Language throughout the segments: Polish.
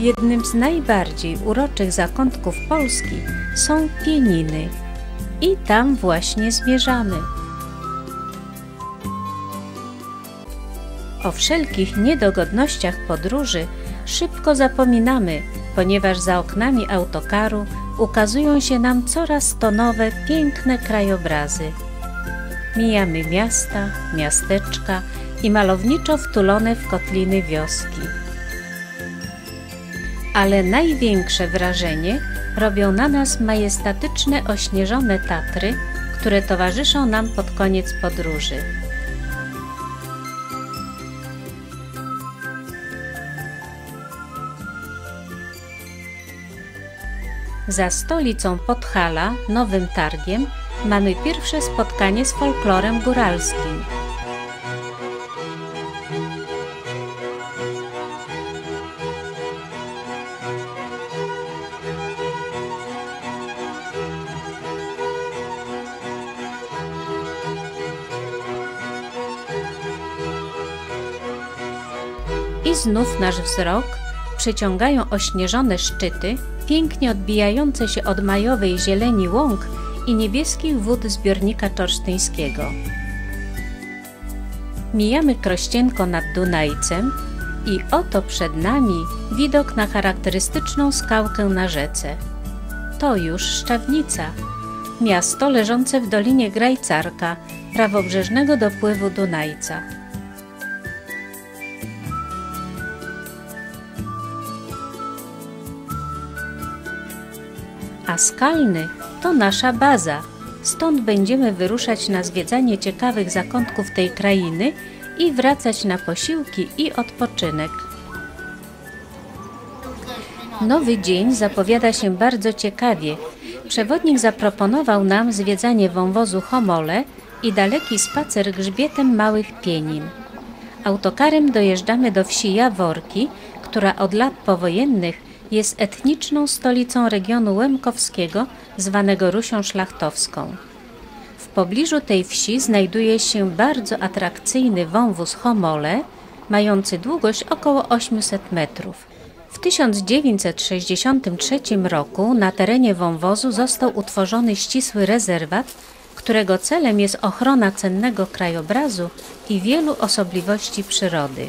Jednym z najbardziej uroczych zakątków Polski są Pieniny i tam właśnie zmierzamy. O wszelkich niedogodnościach podróży szybko zapominamy, ponieważ za oknami autokaru ukazują się nam coraz to nowe, piękne krajobrazy. Mijamy miasta, miasteczka i malowniczo wtulone w kotliny wioski. Ale największe wrażenie robią na nas majestatyczne ośnieżone Tatry, które towarzyszą nam pod koniec podróży. Za stolicą Podhala, Nowym Targiem, mamy pierwsze spotkanie z folklorem góralskim. I znów nasz wzrok przyciągają ośnieżone szczyty, pięknie odbijające się od majowej zieleni łąk i niebieskich wód zbiornika czorsztyńskiego. Mijamy Krościenko nad Dunajcem i oto przed nami widok na charakterystyczną skałkę na rzece. To już Szczawnica, miasto leżące w dolinie Grajcarka, prawobrzeżnego dopływu Dunajca. A Skalny to nasza baza, stąd będziemy wyruszać na zwiedzanie ciekawych zakątków tej krainy i wracać na posiłki i odpoczynek. Nowy dzień zapowiada się bardzo ciekawie. Przewodnik zaproponował nam zwiedzanie wąwozu Homole i daleki spacer grzbietem Małych Pienin. Autokarem dojeżdżamy do wsi Jaworki, która od lat powojennych jest etniczną stolicą regionu łemkowskiego, zwanego Rusią Szlachtowską. W pobliżu tej wsi znajduje się bardzo atrakcyjny wąwóz Homole, mający długość około 800 metrów. W 1963 roku na terenie wąwozu został utworzony ścisły rezerwat, którego celem jest ochrona cennego krajobrazu i wielu osobliwości przyrody.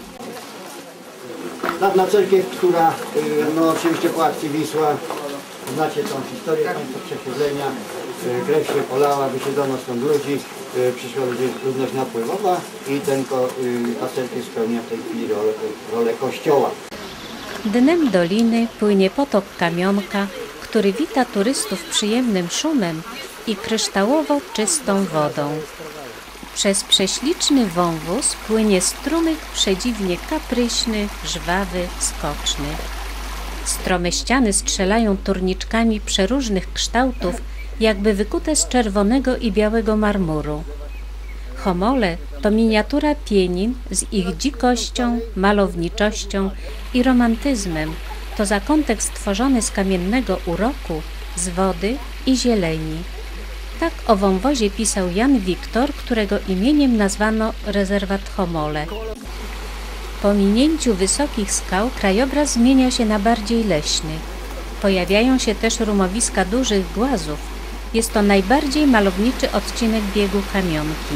Dawna cerkiew, która oczywiście po akcji Wisła, znacie tą historię Państwo przesiedlenia, krew się polała, wysiedlono stąd ludzi, przyszła ludność napływowa i ta cerkiew spełnia w tej chwili rolę kościoła. Dnem doliny płynie potok Kamionka, który wita turystów przyjemnym szumem i kryształowo czystą wodą. Przez prześliczny wąwóz płynie strumyk przedziwnie kapryśny, żwawy, skoczny. Strome ściany strzelają turniczkami przeróżnych kształtów, jakby wykute z czerwonego i białego marmuru. Homole to miniatura Pienin z ich dzikością, malowniczością i romantyzmem. To zakątek stworzony z kamiennego uroku, z wody i zieleni. Tak o wąwozie pisał Jan Wiktor, którego imieniem nazwano rezerwat Homole. Po minięciu wysokich skał krajobraz zmienia się na bardziej leśny. Pojawiają się też rumowiska dużych głazów. Jest to najbardziej malowniczy odcinek biegu Kamionki.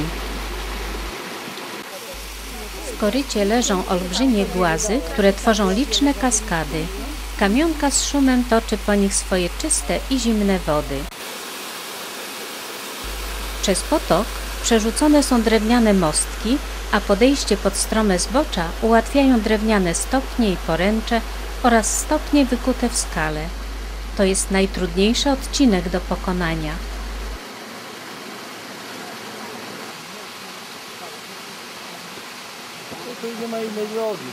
W korycie leżą olbrzymie głazy, które tworzą liczne kaskady. Kamionka z szumem toczy po nich swoje czyste i zimne wody. Przez potok przerzucone są drewniane mostki, a podejście pod strome zbocza ułatwiają drewniane stopnie i poręcze oraz stopnie wykute w skale. To jest najtrudniejszy odcinek do pokonania. Tu nie ma innej drogi.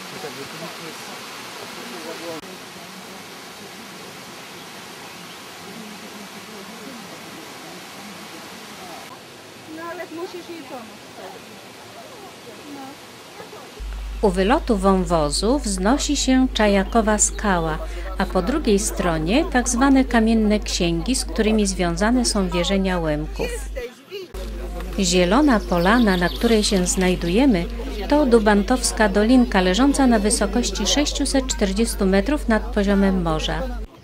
No ale musisz jej pomóc. No. U wylotu wąwozu wznosi się Czajakowa skała, a po drugiej stronie tak zwane kamienne księgi, z którymi związane są wierzenia Łemków. Zielona polana, na której się znajdujemy, To Dubantowska Dolinka leżąca na wysokości 640 metrów nad poziomem morza.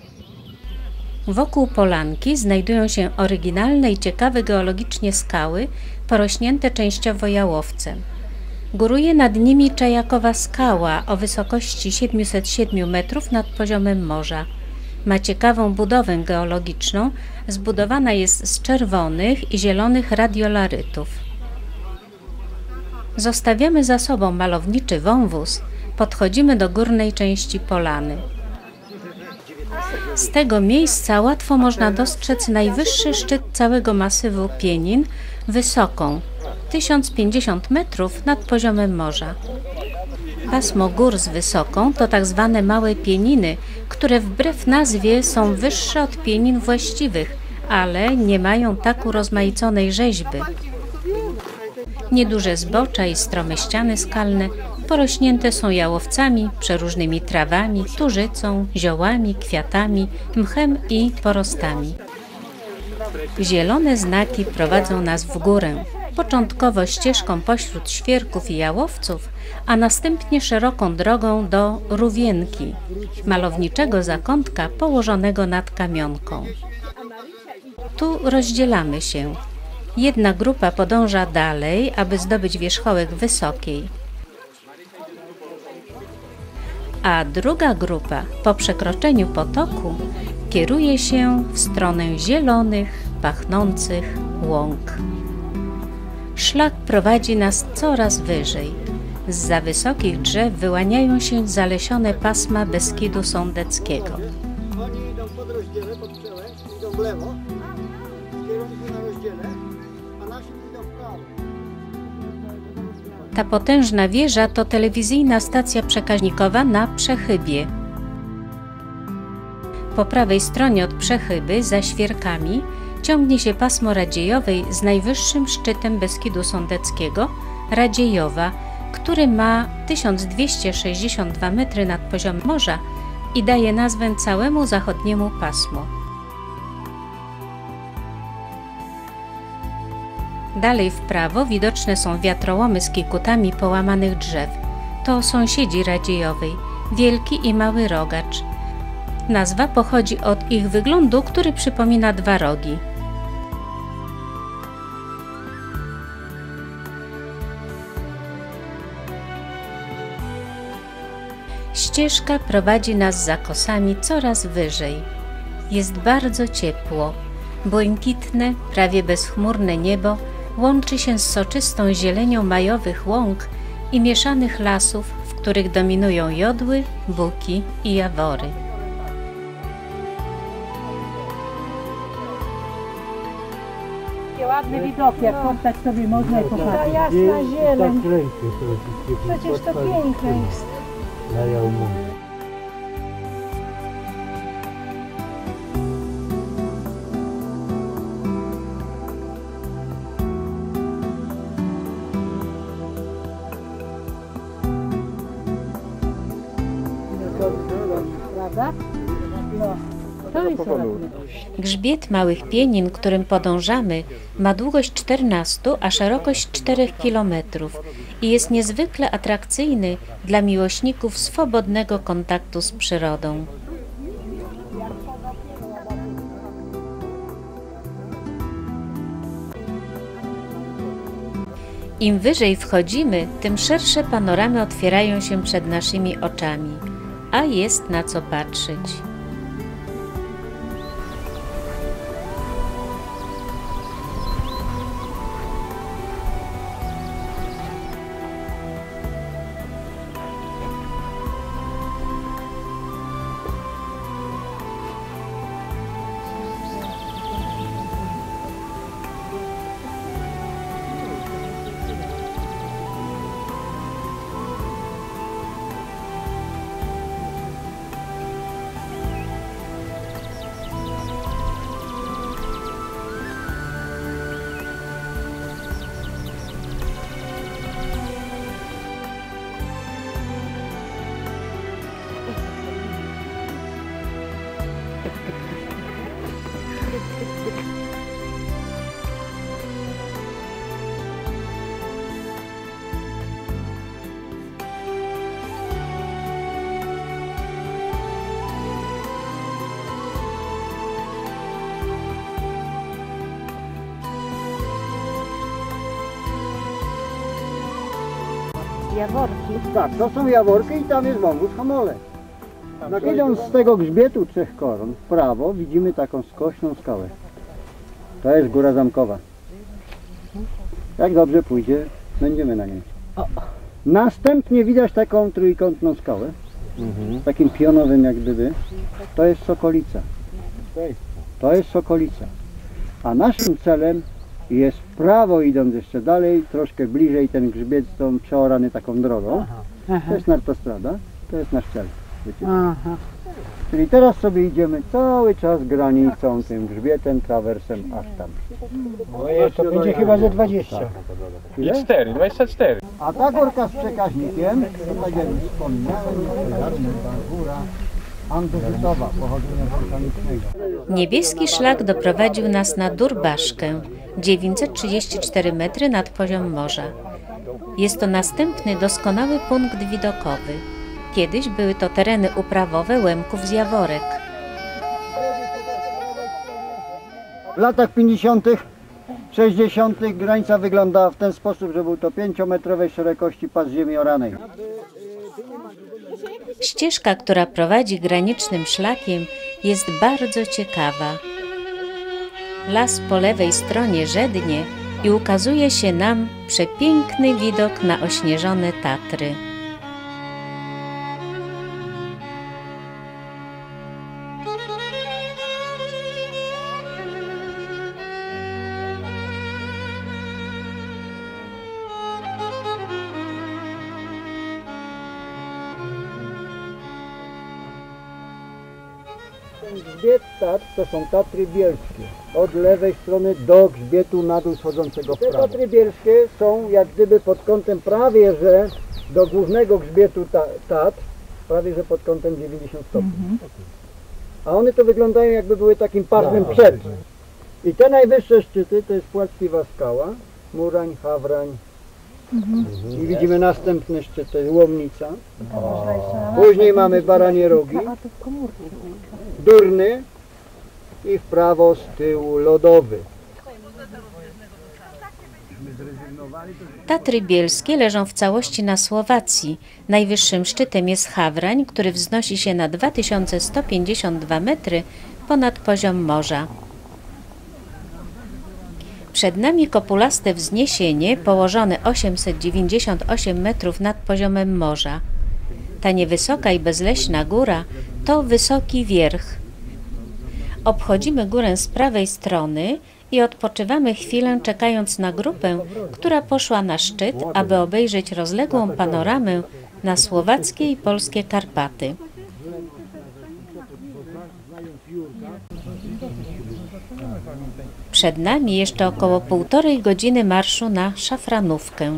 Wokół polanki znajdują się oryginalne i ciekawe geologicznie skały, porośnięte częściowo jałowcem. Góruje nad nimi Czajakowa skała o wysokości 707 metrów nad poziomem morza. Ma ciekawą budowę geologiczną, zbudowana jest z czerwonych i zielonych radiolarytów. Zostawiamy za sobą malowniczy wąwóz, podchodzimy do górnej części polany. Z tego miejsca łatwo można dostrzec najwyższy szczyt całego masywu Pienin, wysoką 1050 metrów nad poziomem morza. Pasmo gór z wysoką to tak zwane małe pieniny, które wbrew nazwie są wyższe od pienin właściwych, ale nie mają tak urozmaiconej rzeźby. Nieduże zbocza i strome ściany skalne porośnięte są jałowcami, przeróżnymi trawami, turzycą, ziołami, kwiatami, mchem i porostami. Zielone znaki prowadzą nas w górę, początkowo ścieżką pośród świerków i jałowców, a następnie szeroką drogą do Rówienki, malowniczego zakątka położonego nad Kamionką. Tu rozdzielamy się. Jedna grupa podąża dalej, aby zdobyć wierzchołek Wysokiej, a druga grupa po przekroczeniu potoku kieruje się w stronę zielonych, pachnących łąk. Szlak prowadzi nas coraz wyżej. Zza wysokich drzew wyłaniają się zalesione pasma Beskidu Sądeckiego. Oni idą pod rozdziele, pod przełęcz, idą w lewo, z kierunku na rozdziele, a nasi idą w prawo. Ta potężna wieża to telewizyjna stacja przekaźnikowa na Przechybie. Po prawej stronie od Przechyby, za świerkami, ciągnie się pasmo Radziejowej z najwyższym szczytem Beskidu Sądeckiego, Radziejowa, który ma 1262 metry nad poziomem morza i daje nazwę całemu zachodniemu pasmu. Dalej w prawo widoczne są wiatrołomy z kikutami połamanych drzew. To sąsiedzi Radziejowej, Wielki i Mały Rogacz. Nazwa pochodzi od ich wyglądu, który przypomina dwa rogi. Ścieżka prowadzi nas za kosami coraz wyżej. Jest bardzo ciepło. Błękitne, prawie bezchmurne niebo łączy się z soczystą zielenią majowych łąk i mieszanych lasów, w których dominują jodły, buki i jawory. Ładny widok, jak poddać sobie można i Ta popatrzeć. jasna zieleń. Przecież Przecież to piękne jest. Prawda? No, to jest ładne. Grzbiet Małych Pienin, którym podążamy, ma długość 14, a szerokość 4 km i jest niezwykle atrakcyjny dla miłośników swobodnego kontaktu z przyrodą. Im wyżej wchodzimy, tym szersze panoramy otwierają się przed naszymi oczami, a jest na co patrzeć. Jaworki. Tak, to są jaworki i tam jest wąwóz Homolec. No, idąc z tego grzbietu Trzech Koron w prawo widzimy taką skośną skałę. To jest Góra Zamkowa. Jak dobrze pójdzie, będziemy na niej. Następnie widać taką trójkątną skałę, takim pionowym jak gdyby. To jest Sokolica. To jest Sokolica. A naszym celem jest w prawo, idąc jeszcze dalej, troszkę bliżej ten grzbiet są przeorany taką drogą. To jest nartostrada, to jest nasz cel. Wiecie? Czyli teraz sobie idziemy cały czas granicą, tym grzbietem, trawersem aż tam. To będzie chyba ze 20. Ile? 24. A ta górka z przekaźnikiem, to tak jak wspomniałem, jest góra andezytowa, pochodzenia wulkanicznego. Niebieski szlak doprowadził nas na Durbaszkę, 934 metry nad poziom morza. Jest to następny doskonały punkt widokowy. Kiedyś były to tereny uprawowe Łemków z Jaworek. W latach 50., 60. granica wyglądała w ten sposób, że był to 5-metrowej szerokości pas ziemi oranej. Ścieżka, która prowadzi granicznym szlakiem, jest bardzo ciekawa. Las po lewej stronie żednie i ukazuje się nam przepiękny widok na ośnieżone Tatry. Grzbiet Tatr to są Tatry Bielskie, od lewej strony do grzbietu na dół schodzącego w prawo. Te Tatry Bielskie są jak gdyby pod kątem prawie że do głównego grzbietu Tatr, prawie że pod kątem 90 stopni. A one to wyglądają jakby były takim parnym przed. I te najwyższe szczyty to jest Płackiwa Skała, Murań, Hawrań. I widzimy następny szczyt, to jest Łomnica. Później mamy Baranie Rogi, Durny i w prawo z tyłu Lodowy. Tatry Bielskie leżą w całości na Słowacji. Najwyższym szczytem jest Hawrań, który wznosi się na 2152 metry ponad poziom morza. Przed nami kopulaste wzniesienie położone 898 metrów nad poziomem morza. Ta niewysoka i bezleśna góra to Wysoki Wierch. Obchodzimy górę z prawej strony i odpoczywamy chwilę, czekając na grupę, która poszła na szczyt, aby obejrzeć rozległą panoramę na słowackie i polskie Karpaty. Przed nami jeszcze około 1,5 godziny marszu na Szafranówkę.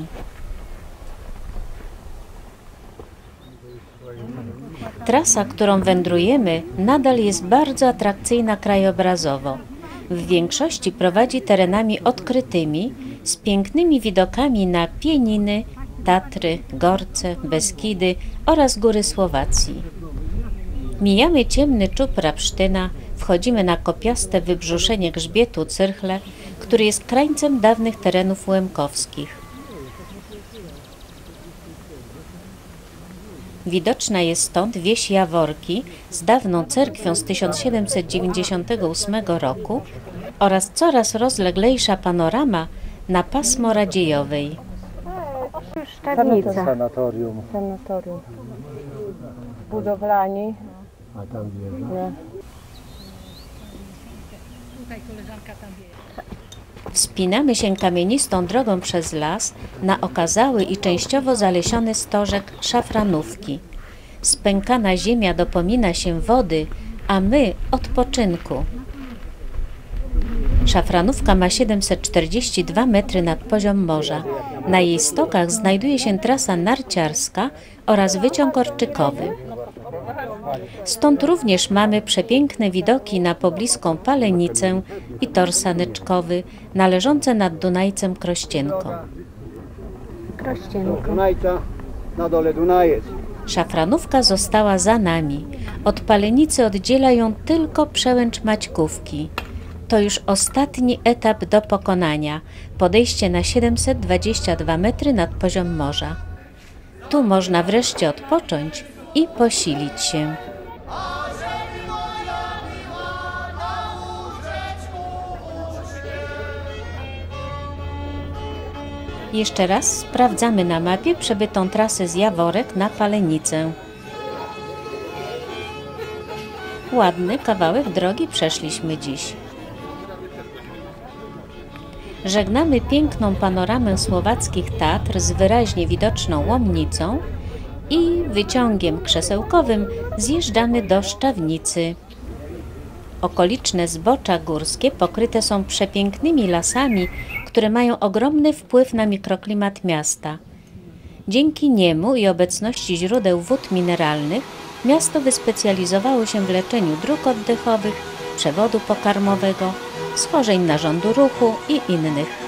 Trasa, którą wędrujemy, nadal jest bardzo atrakcyjna krajobrazowo. W większości prowadzi terenami odkrytymi, z pięknymi widokami na Pieniny, Tatry, Gorce, Beskidy oraz góry Słowacji. Mijamy ciemny czub Rapsztyna, wchodzimy na kopiaste wybrzuszenie grzbietu Cyrchle, który jest krańcem dawnych terenów łemkowskich. Widoczna jest stąd wieś Jaworki z dawną cerkwią z 1798 roku oraz coraz rozleglejsza panorama na pasmo Radziejowej. Sztabnica. Sanatorium. Sanatorium. Budowlani. A tam wieża. Wspinamy się kamienistą drogą przez las na okazały i częściowo zalesiony stożek Szafranówki. Spękana ziemia dopomina się wody, a my odpoczynku. Szafranówka ma 742 metry nad poziom morza. Na jej stokach znajduje się trasa narciarska oraz wyciąg orczykowy. Stąd również mamy przepiękne widoki na pobliską Palenicę i tor saneczkowy należące nad Dunajcem Krościenką. Dunajca, na dole Dunajec. Szafranówka została za nami. Od Palenicy oddziela ją tylko przełęcz Maćkówki. To już ostatni etap do pokonania. Podejście na 722 metry nad poziom morza. Tu można wreszcie odpocząć i posilić się. Jeszcze raz sprawdzamy na mapie przebytą trasę z Jaworek na Palenicę. Ładny kawałek drogi przeszliśmy dziś. Żegnamy piękną panoramę słowackich Tatr z wyraźnie widoczną Łomnicą i wyciągiem krzesełkowym zjeżdżamy do Szczawnicy. Okoliczne zbocza górskie pokryte są przepięknymi lasami, które mają ogromny wpływ na mikroklimat miasta. Dzięki niemu i obecności źródeł wód mineralnych miasto wyspecjalizowało się w leczeniu dróg oddechowych, przewodu pokarmowego, schorzeń narządu ruchu i innych.